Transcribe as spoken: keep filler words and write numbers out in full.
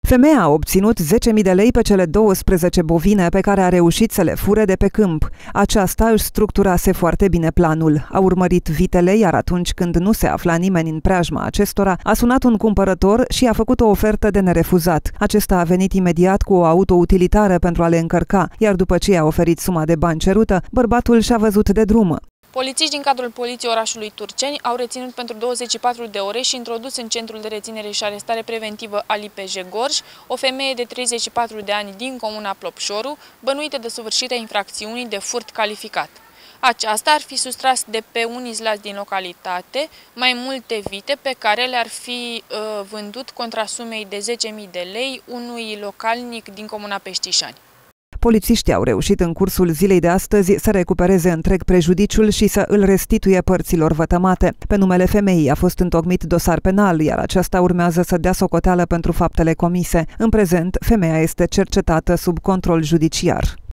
Femeia a obținut zece mii de lei pe cele douăsprezece bovine pe care a reușit să le fure de pe câmp. Aceasta își structurase foarte bine planul. A urmărit vitele, iar atunci când nu se afla nimeni în preajma acestora, a sunat un cumpărător și a făcut o ofertă de nerefuzat. Acesta a venit imediat cu o autoutilitară pentru a le încărca, iar după ce i-a oferit suma de bani cerută, bărbatul și-a văzut de drum. Polițiști din cadrul Poliției orașului Turceni au reținut pentru douăzeci și patru de ore și introdus în centrul de reținere și arestare preventivă Ali I P J Gorj o femeie de treizeci și patru de ani din comuna Plopșoru, bănuită de săvârșirea infracțiunii de furt calificat. Aceasta ar fi sustras de pe un izlaț din localitate mai multe vite pe care le-ar fi uh, vândut contra sumei de zece mii de lei unui localnic din comuna Peștișani. Polițiștii au reușit în cursul zilei de astăzi să recupereze întreg prejudiciul și să îl restituie părților vătămate. Pe numele femeii a fost întocmit dosar penal, iar aceasta urmează să dea socoteală pentru faptele comise. În prezent, femeia este cercetată sub control judiciar.